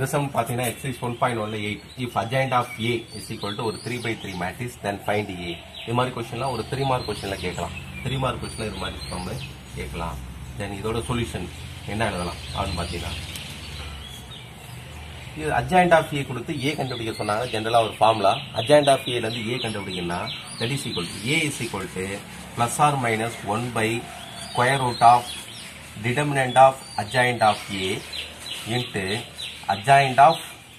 இந்த சம் பாத்தீங்கன்னா exercise 1.1ல 8 if adjoint of A is equal to ஒரு 3/3 matrix then find A. இது மாதிரி क्वेश्चनலாம் ஒரு 3 மார்க் क्वेश्चनல கேட்கலாம். 3 மார்க் क्वेश्चनல இது மாதிரி சம் கேட்கலாம். தென் இதோட சொல்யூஷன் என்ன எழுதலாம் அப்படின்னு பாத்தீங்கன்னா இது adjoint of A கொடுத்து A கண்டுபிடிக்க சொன்னாங்க. ஜெனரலா ஒரு ஃபார்முலா adjoint of A ல இருந்து A கண்டுபிடிக்கணும்னா that is equal to A is equal to plus or minus 1 by square root of determinant of adjoint of A into adjoint of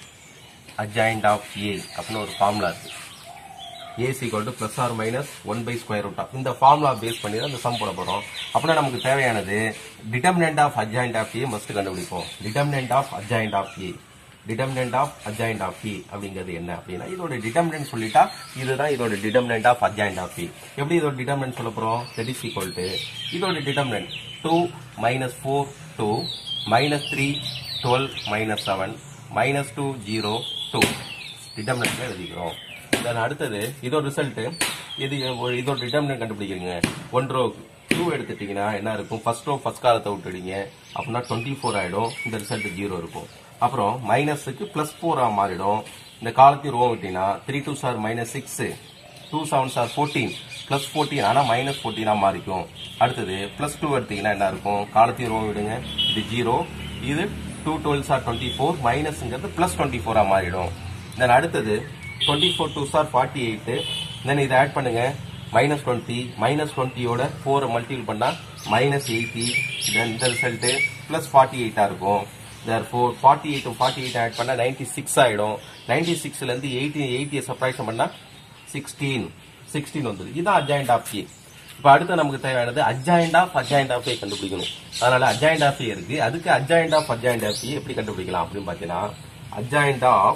A அப்படின்னு ஒரு ஃபார்முலா இருக்கு. A is equal to plus or minus 1 by square root of இந்த formula base பண்ணி தான் இந்த some போட போறோம். அப்படின்னா நமக்கு தேவையானது determinant of adjoint of A must கண்டுபிடிப்போம். determinant of adjoint of A அப்படிங்கிறது என்ன அப்படின்னா இதோட டிட்டர்மினன்ட் சொல்லிட்டா இதுதான் இதோட determinant of adjoint of A. எப்படி இதோட டிட்டர்மினன்ட் சொல்ல போறோம்? that is equal to இதோட determinant 2 minus 4 2 minus 3 12 minus 7 minus 2 0 2 டிட்டர்மினன்ட்ல எழுதிக்கிறோம். தென் அடுத்தது இதோட ரிசல்ட் இதோட டிட்டர்மினன்ட் கண்டுபிடிக்கிறீங்க. 1 ரோ 2 எடுத்துட்டீங்கன்னா என்ன இருக்கும்? ஃபர்ஸ்ட் ரோ ஃபர்ஸ்ட் காலத்தை விட்டுடுங்க அப்படின்னா 24 ஆயிடும். இந்த ரிசல்ட் 0 இருக்கும். அப்புறம் மைனஸுக்கு பிளஸ் 4 மாறிடும். இந்த காலத்தையும் ரோ விட்டீங்கன்னா 3 2s are minus 6 2 7s are 14 plus 14 ஆனா மைனஸ் 14 மாறிக்கும். அடுத்தது பிளஸ் 2 எடுத்தீங்கன்னா என்ன இருக்கும்? காலத்தையும் ரோ விடுங்க. இது 0 இது 2 12s are 24 மைனஸ்ங்கிறது பிளஸ் 24 மாறிடும். தென் அடுத்தது 24 2s are 48 தென் இதை ஆட் பண்ணுங்க மைனஸ் 20 மைனஸ் 20யோட 4 மல்டிபிள் பண்ணா மைனஸ் 80 தென் இந்த ரிசல்ட் பிளஸ் 48 இருக்கும். therefore 48 48 ஆட் பண்ணா 96 ஆயிடும். 96ல இருந்து 80 சப்ட்ராக்ஷன் பண்ணா 16 வந்துது. இதான் adjoint of A. இப்ப அடுத்து நமக்கு தேவையானது adjoint of A கண்டுபிடிக்கணும். அதனால adjoint of A இருக்கு. அதுக்கு adjoint of A எப்படி கண்டுபிடிக்கலாம் அப்படின்னு பாத்தீங்கன்னா adjoint of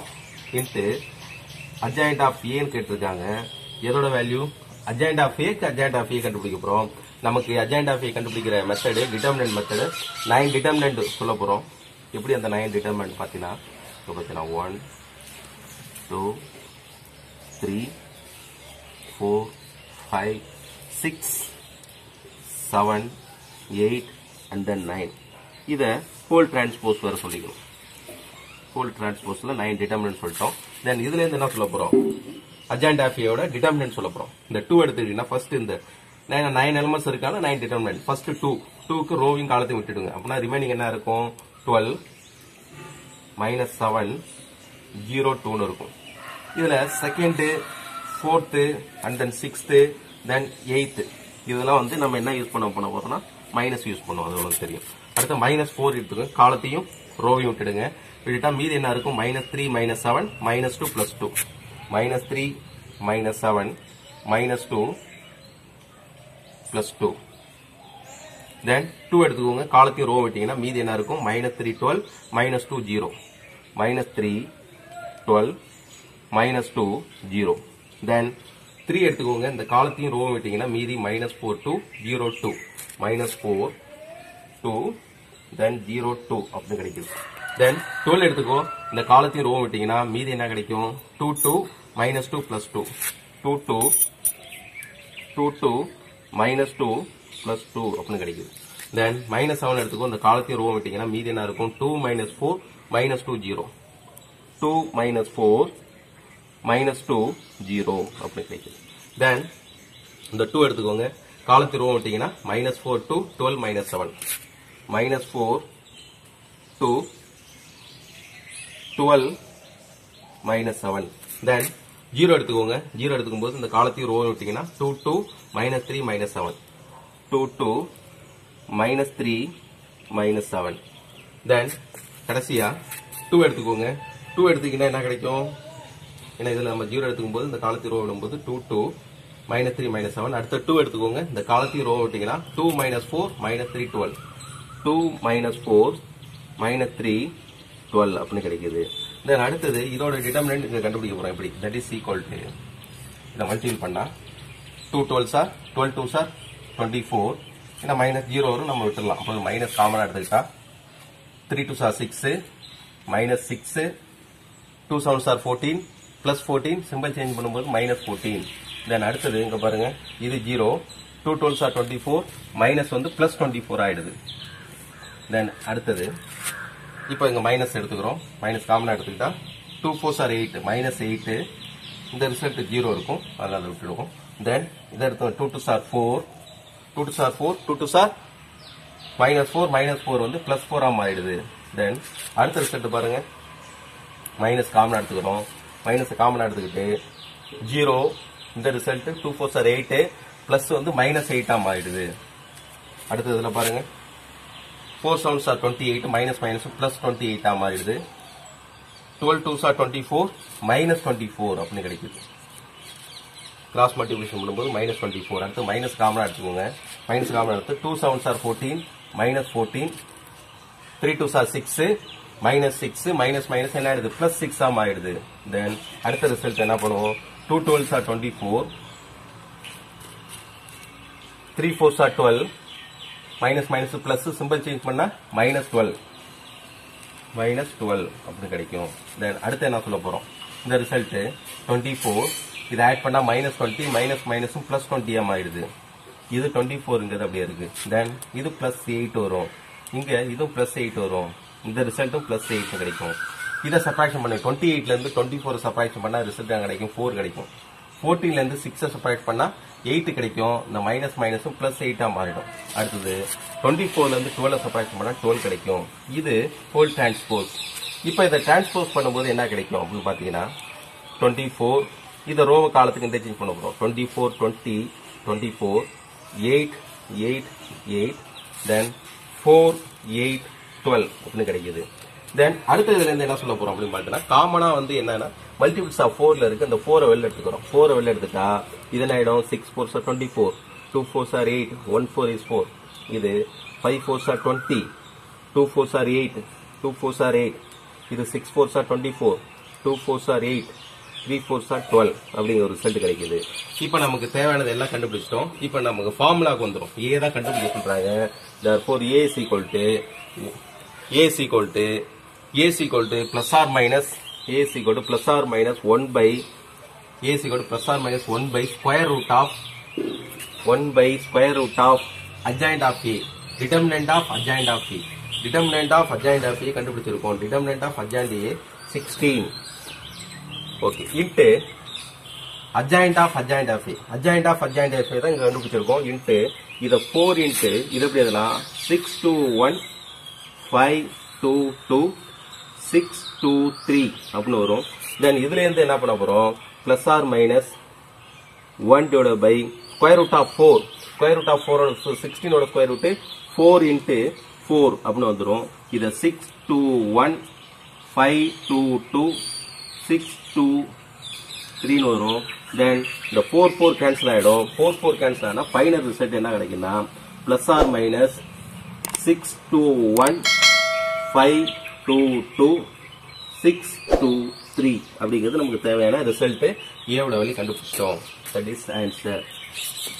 A ன்னு கேட்டிருக்காங்க. எதோட வேல்யூ? adjoint of A க்கு adjoint of A கண்டுபிடிக்க போறோம். நமக்கு adjoint of A கண்டுபிடிக்கிற மெத்தட் டிட்டர்மினன்ட் மெத்தட் 9 டிட்டர்மினன்ட் சொல்ல போறோம். எப்படி அந்த 9 டிட்டர்மினன்ட் பாத்தீங்கன்னா 1 2 3 4 5 6 7 8 and then 9 இத ஹோல் டிரான்ஸ்போஸ் வர சொல்லிக்கணும். ஹோல் டிரான்ஸ்போஸ்ல 9 டிட்டர்மினன்ட் சொல்லிட்டோம். தென் இதுல இருந்து என்ன சொல்ல போறோம்? adjoint of A யோட டிட்டர்மினன்ட் சொல்ல போறோம். இந்த 2 எடுத்துக்கிட்டீங்கன்னா ஃபர்ஸ்ட் இந்த 9 எலிமெண்ட்ஸ் இருக்கான 9 டிட்டர்மினன்ட் ஃபர்ஸ்ட் 2க்கு ரோவிங் காலத்தையும் விட்டுடுங்க. அப்படின்னா ரிமைனிங் என்ன இருக்கும்? 12 minus 7 0 2 இருக்கும். இதுல second 4th and then 6th then 8th இதெல்லாம் வந்து நம்ம என்ன யூஸ் பண்ண போறோம்னா மைனஸ் யூஸ் பண்ணுவோம். அது உங்களுக்கு தெரியும். அடுத்து மைனஸ் 4 எடுத்துக்கோங்க. காலத்தையும் ரோவையும் விட்டுடுங்க. விட்டுட்டா மீதி என்ன இருக்கும்? Minus 3 minus 7 minus 2 plus 2 minus 3 minus 7 minus 2 plus 2 then 2 எடுத்துக்கோங்க. காலத்தையும் ரோ விட்டீங்கன்னா மீதி என்ன இருக்கும்? Minus 3 12 minus 2 0 minus 3 12 minus 2 0 then 3 எடுத்துக்கோங்க. இந்த காலத்தையும் ரோ விட்டீங்கன்னா மீதி மைனஸ் 4 2 0 2 மைனஸ் 4 2 தென் 0 2 அப்படின்னு கிடைக்குது. தென் 12 எடுத்துக்கோ. இந்த காலத்தையும் ரோ விட்டீங்கன்னா மீதி என்ன கிடைக்கும்? 2 2 மைனஸ் 2 பிளஸ் 2 2 2 2 2 மைனஸ் 2 பிளஸ் 2 அப்படின்னு கிடைக்குது. தென் மைனஸ் 7 எடுத்துக்கோ. இந்த காலத்தையும் ரோ விட்டீங்கன்னா மீதி என்ன இருக்கும்? 2 மைனஸ் 4 மைனஸ் 2 0 2 மைனஸ் 4 மைனஸ் 2 0 அப்படி கிடைக்குது. தென் இந்த 2 எடுத்துக்கோங்க. காலத்தையும் ரோ விட்டீங்கன்னா minus 4 2 12 minus 7 minus 4 2 12 minus 7 then 0 எடுத்துக்கோங்க. 0 எடுத்துக்கும் போது இந்த காலத்தையும் ரோ விட்டீங்கன்னா 2 2 minus 3 minus 7 2 2 minus 3 minus 7 then கடைசியா 2 எடுத்துக்கோங்க. 2 எடுத்துக்கிட்டா என்ன கிடைக்கும்? ஏன்னா இதுல நம்ம 0 எடுத்துக்கும் போது இந்த காலத்தையும் ரோ விடும்போது 2 2 மைனஸ் 3 மைனஸ் 7 அடுத்த 2 எடுத்துக்கோங்க. இந்த காலத்தையும் ரோ விட்டீங்கன்னா 2 மைனஸ் 4 மைனஸ் 3 12 2 மைனஸ் 4 மைனஸ் 3 12 அப்படின்னு கிடைக்குது. தென் அடுத்தது இதோட டிட்டர்மினன்ட் இங்க கண்டுபிடிக்க போறோம். எப்படி? தட் இஸ் ஈக்குவல் டு இதை மல்டிபிள் பண்ணா 2 12s are 12 2s are 24 ஏன்னா மைனஸ் 0 வரும் நம்ம விட்டுடலாம். அப்போ மைனஸ் காமனா எடுத்துக்கிட்டா 3 2s are 6 minus 6 2 7s are 14 plus 14 simple change பண்ணும்போது மைனஸ் 14 தென் அடுத்தது இங்க பாருங்க இது 0 2 12s are 24 மைனஸ் வந்து பிளஸ் 24 ஆயிடுது. தென் அடுத்தது இப்போ இங்க மைனஸ் எடுத்துக்கிறோம், மைனஸ் காமனா எடுத்துக்கிட்டா 2 4s are 8 மைனஸ் 8, இந்த ரிசல்ட் 0 இருக்கும், அதனால அதை விட்டுடுவோம். தென் இதை எடுத்து 2 2s are 4, 2 2s are 4, 2 2s are -4 வந்து +4 மாறிடுது. தென் அடுத்த ரிசல்ட் பாருங்க, மைனஸ் காமனா எடுத்துக்கிறோம், மைனஸ் காமனா எடுத்துக்கிட்டு 0, இந்த ரிசல்ட் 2 4s are 8 பிளஸ் வந்து -8 மாறிடுது. அடுத்த இதுல பாருங்க 4 7s are 28 மைனஸ் பிளஸ் 28 மாறிடுது. 12 2s are 24 -24 அப்படின்னு கிடைக்குது. கிராஸ் மல்டிபிளிகேஷன் பண்ணும்போது -24. அடுத்து மைனஸ் காமனா எடுத்துக்கோங்க, மைனஸ் காமனா எடுத்து 2 7s are 14 -14, 3 2s are 6 -6 minus என்ன ஆயிடுது, +6 மாறிடுது. தென் அடுத்த ரிசல்ட் என்ன பண்ணுவோம், 2 12s are 24, 3 4s are 12, minus plus simple change பண்ணா -12 அப்படி கிடைக்கும். தென் அடுத்து என்ன சொல்ல போறோம், இந்த ரிசல்ட் 24, இதை ஆட் பண்ணா -20 மைனஸும் +20 ஆயிடுது. இது 24ங்கிறது அப்படியே இருக்கு. தென் இது +8 வரும், இங்க இதுவும் +8 வரும், இந்த ரிசல்ட்டும் +8 கிடைக்கும். இதை சப்ராக்ஷன் பண்ணி 28ல இருந்து 24 சப்ராக்ஷன் பண்ணா ரிசல்ட் கிடைக்கும் 4 கிடைக்கும். 14ல இருந்து 6 சப்ராக்ட் பண்ணா 8 கிடைக்கும், இந்த மைனஸும் +8 மாறிடும். அடுத்தது 24ல இருந்து 12 சப்ராக்ஷன் பண்ணா 12 கிடைக்கும். இது ஹோல் டிரான்ஸ்போஸ். இப்போ இதை டிரான்ஸ்போஸ் பண்ணும்போது என்ன கிடைக்கும் அப்படின்னு பாத்தீங்கன்னா 24, இதை ரோவ காலத்துக்கு இன்டர்சேஞ்ச் பண்ண போறோம். 24 20 24 8 8 8, தென் 4 8 12 அப்படின்னு கிடைக்குது. தென் அடுத்த இதுல இருந்து என்ன சொல்ல போறோம் அப்படின்னு பாத்தீங்கன்னா, காமனா வந்து என்னன்னா மல்டிபிள்ஸ் ஆஃப் 4ல இருக்கு, அந்த 4 வெளில எடுத்துக்கிறோம். 4 வெளில எடுத்துட்டா இது என்ன ஆயிடும், 6 4s are 24, 2 4s are 8, 1 4 is 4. இது 5 4s are 20, 2 4s are 8, 2 4s are 8. இது 6 4s are 24, 2 4s are 8, 3 4s are 12 அப்படிங்கிற ஒரு ரிசல்ட் கிடைக்குது. இப்போ நமக்கு தேவையானது எல்லாம் கண்டுபிடிச்சிட்டோம். இப்போ நமக்கு ஃபார்முலாக்கு வந்துடும். ஏ தான் கண்டுபிடிக்க சொல்றாங்க. therefore a is equal to plus or minus 1 by square root of adjoint of a, determinant of adjoint of a. determinant of adjoint of a கண்டுபிடிச்சிருக்கோம். determinant of adjoint a 16. Okay, into adjoint of adjoint of a தான் இங்க கண்டுபிடிச்சிருக்கோம். Into இத 4 into இது எப்படி எழுதலாம், 6 2 1 5 2 2 6 2 3 அப்படின்னு வரும். தென் இதுல இருந்து என்ன பண்ண போறோம், plus R minus 1 divided by square root of 4. square root of 4 16 ஓட ஸ்கொயர் ரூட் 4 into 4 அப்படின்னு வந்துரும். இத 6 2 1 5 2 2 6 2 3 வரும். தென் இந்த 4 4 கேன்சல் ஆயிடும். 4 4 கேன்சல் ஆனா ஃபைனல் ரிசல்ட் என்ன கிடைக்கும்னா பிளஸ் ஆர் மைனஸ் 6 2 1 5 2 2 6 2 3 அப்படிங்கிறது நமக்கு தேவையான ரிசல்ட். ஏவோட வழி கண்டுபிடிச்சிட்டோம். That is answer.